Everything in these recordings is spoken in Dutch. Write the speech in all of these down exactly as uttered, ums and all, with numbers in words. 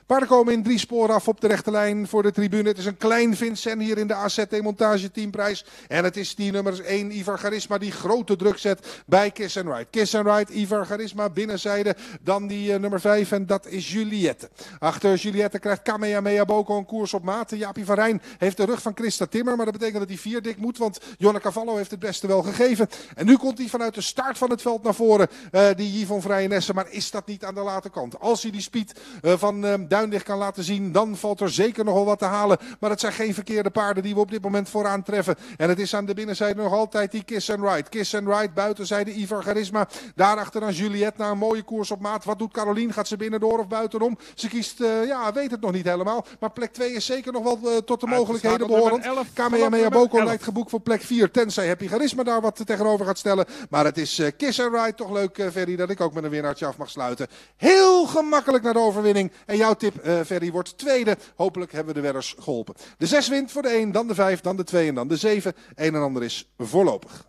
Paarden komen in drie sporen af op de rechterlijn voor de tribune. Het is een klein Vincent hier in de A Z Demontage teamprijs. En het is die nummer één Ivar Charisma die grote druk zet bij Kiss and Ride. Kiss and Ride, Ivar Charisma binnenzijde. Dan die uh, nummer vijf en dat is Juliette. Achter Juliette krijgt Kamehameha Boko een koers op maat. Jaapie van Rijn heeft de rug van Christa Timmer. Maar dat betekent dat hij vier dik moet. Want Jonne Cavallo heeft het beste wel gegeven. En nu komt hij vanuit de start van het veld naar voren. Uh, die Yvonne Vrijenesse. Maar is dat niet aan de late kant? Als hij die speed uh, van uh, Duinlicht kan laten zien. Dan valt er zeker nog wel wat te halen. Maar het zijn geen verkeerde paarden die we op dit moment vooraan treffen. En het is aan de binnenzijde nog altijd die Kiss and Ride. Kiss and Ride, buitenzijde Ivar Charisma. Daarachter dan Juliette na een mooie koers op maat. Wat doet Carolien? Gaat ze binnendoor of buitenom? Ze kiest, uh, ja, weet het nog niet helemaal. Maar plek twee is zeker nog wel uh, tot de mogelijkheden behorend. Kamehameha Boko lijkt geboekt voor plek vier. Tenzij Happy Charisma daar wat tegenover gaat stellen. Maar het is uh, Kiss and Ride. Toch leuk, uh, Ferry, dat ik ook met een winnaartje af mag sluiten. Heel gemakkelijk naar de overwinning. En jouw tip, uh, Ferry, wordt tweede. Hopelijk hebben we de wedders geholpen. De zes wint voor de één, dan de vijf, dan de twee en dan de zeven. Een en ander is voorlopig.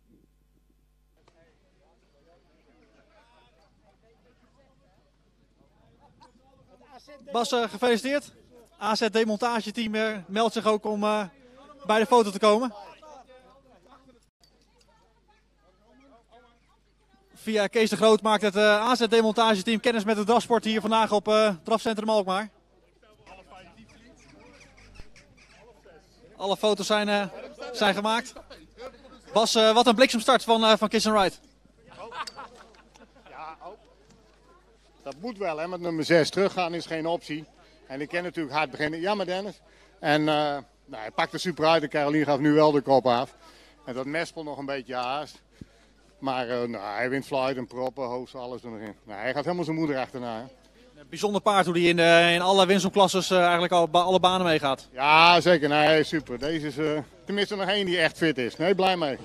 Bas, uh, gefeliciteerd. A Z Demontageteam uh, meldt zich ook om uh, bij de foto te komen. Via Kees de Groot maakt het uh, A Z Demontageteam kennis met de drafsport hier vandaag op uh, Drafcentrum Alkmaar. Alle foto's zijn, uh, zijn gemaakt. Bas, uh, wat een bliksemstart van, uh, van Kiss and Ride. Ja, oh. Dat moet wel, hè, met nummer zes. Teruggaan is geen optie. En ik ken natuurlijk hard beginnen. Jammer, Dennis. En uh, nou, hij pakt er super uit. En Caroline gaf nu wel de kop af. En dat mespel nog een beetje haast. Maar uh, nou, hij wint fluit en proppen, hoofd, alles er nog in. Nou, hij gaat helemaal zijn moeder achterna. Hè. Een bijzonder paard hoe hij in, de, in alle winsomklasses uh, eigenlijk al, alle banen meegaat. Ja, zeker. Nee, super. Deze is uh, tenminste nog één die echt fit is. Nee, blij mee.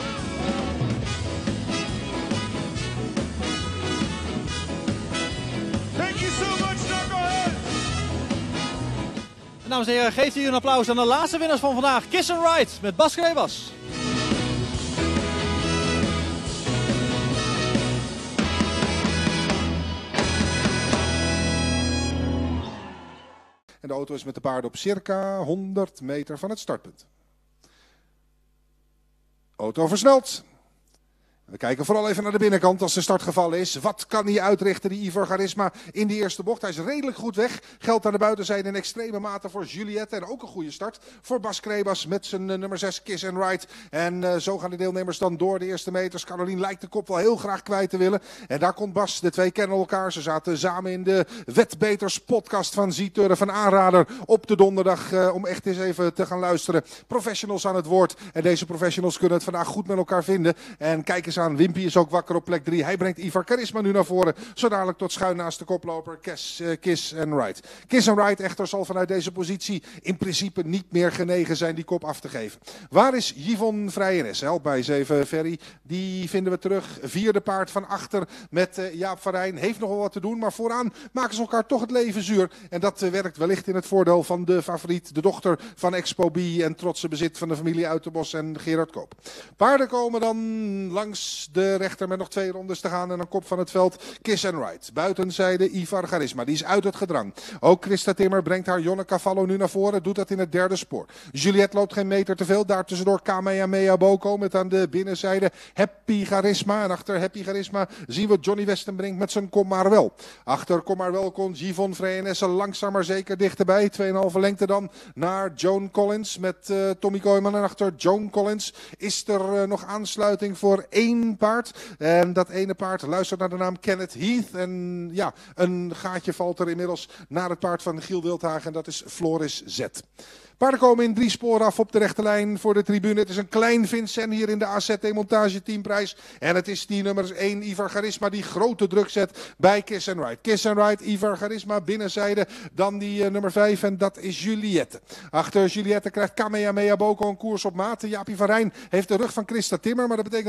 Thank you so much, Knucklehead! Dames en heren, geeft u een applaus aan de laatste winnaars van vandaag. Kiss and Ride met Bas Krebas. En de auto is met de paarden op circa honderd meter van het startpunt. Auto versnelt. We kijken vooral even naar de binnenkant als de start gevallen is. Wat kan hij uitrichten, die Ivar Charisma, in die eerste bocht? Hij is redelijk goed weg. Geldt aan de buitenzijde in extreme mate voor Juliette. En ook een goede start voor Bas Krebas met zijn uh, nummer zes Kiss and Ride. En uh, zo gaan de deelnemers dan door de eerste meters. Carolien lijkt de kop wel heel graag kwijt te willen. En daar komt Bas. De twee kennen elkaar. Ze zaten samen in de Wetbeters podcast van Zieturf van Aanrader op de donderdag. Uh, om echt eens even te gaan luisteren. Professionals aan het woord. En deze professionals kunnen het vandaag goed met elkaar vinden. En kijk eens aan. Wimpy is ook wakker op plek drie. Hij brengt Ivar Charisma nu naar voren. Zo dadelijk tot schuin naast de koploper Kiss, uh, Kiss and Ride. Kiss and Ride echter zal vanuit deze positie in principe niet meer genegen zijn die kop af te geven. Waar is Yvonne Vrijenesse? Help mij eens even, Ferry. Die vinden we terug. Vierde paard van achter met uh, Jaap van Rijn. Heeft nog wel wat te doen, maar vooraan maken ze elkaar toch het leven zuur. En dat uh, werkt wellicht in het voordeel van de favoriet. De dochter van Expo B en trotse bezit van de familie Uiterbos en Gerard Koop. Paarden komen dan langs de rechter met nog twee rondes te gaan en een kop van het veld. Kiss and Ride. Buitenzijde Ivar Charisma. Die is uit het gedrang. Ook Christa Timmer brengt haar Jonne Cavallo nu naar voren. Doet dat in het derde spoor. Juliette loopt geen meter te veel. Daartussendoor Kamehameha Boko met aan de binnenzijde Happy Charisma. En achter Happy Charisma zien we Johnny Westenbrink met zijn Kom maar wel. Achter Kom maar wel komt Yvonne Vrijenesse langzaam maar zeker dichterbij. twee komma vijf lengte dan naar Joan Collins met uh, Tommy Kooijman. En achter Joan Collins is er uh, nog aansluiting voor één paard. En dat ene paard luistert naar de naam Kenneth Heath. En ja, een gaatje valt er inmiddels naar het paard van Giel Wildhagen. En dat is Floris Z. Paarden komen in drie sporen af op de rechterlijn voor de tribune. Het is een klein Vincent hier in de A Z Demontage teamprijs. En het is die nummer één Ivar Charisma die grote druk zet bij Kiss and Ride. Kiss and Ride, Ivar Charisma binnenzijde. Dan die uh, nummer vijf en dat is Juliette. Achter Juliette krijgt Kamehameha Boko een koers op maat. Jaapie van Rijn heeft de rug van Christa Timmer. Maar dat betekent dat hij vier dik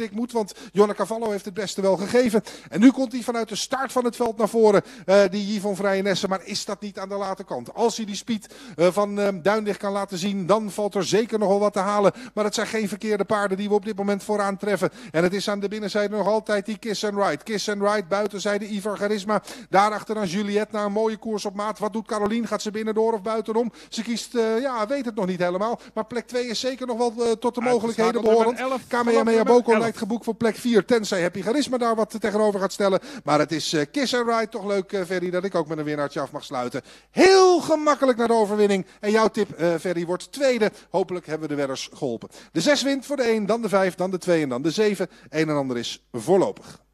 dik moet, want Jonne Cavallo heeft het beste wel gegeven. En nu komt hij vanuit de start van het veld naar voren, uh, die Yvonne Vrijenessen. Maar is dat niet aan de late kant? Als hij die speed uh, van uh, Duindig kan laten zien, dan valt er zeker nog wel wat te halen. Maar het zijn geen verkeerde paarden die we op dit moment vooraan treffen. En het is aan de binnenzijde nog altijd die Kiss and Ride. Kiss and Ride, buitenzijde Ivar Charisma. Daarachter dan Juliette naar een mooie koers op maat. Wat doet Caroline? Gaat ze binnendoor of buitenom? Ze kiest, uh, ja, weet het nog niet helemaal. Maar plek twee is zeker nog wel uh, tot de mogelijkheden behorend. Kamehameha Boko lijkt geboekt voor plek vier. Tenzij Happy Charisma daar wat tegenover gaat stellen. Maar het is uh, Kiss and Ride. Toch leuk, uh, Ferry, dat ik ook met een winnaartje af mag sluiten. Heel gemakkelijk naar de overwinning. En jouw tip, uh, Ferry, wordt tweede. Hopelijk hebben we de wedders geholpen. De zes wint voor de een, dan de vijf, dan de twee en dan de zeven. Een en ander is voorlopig.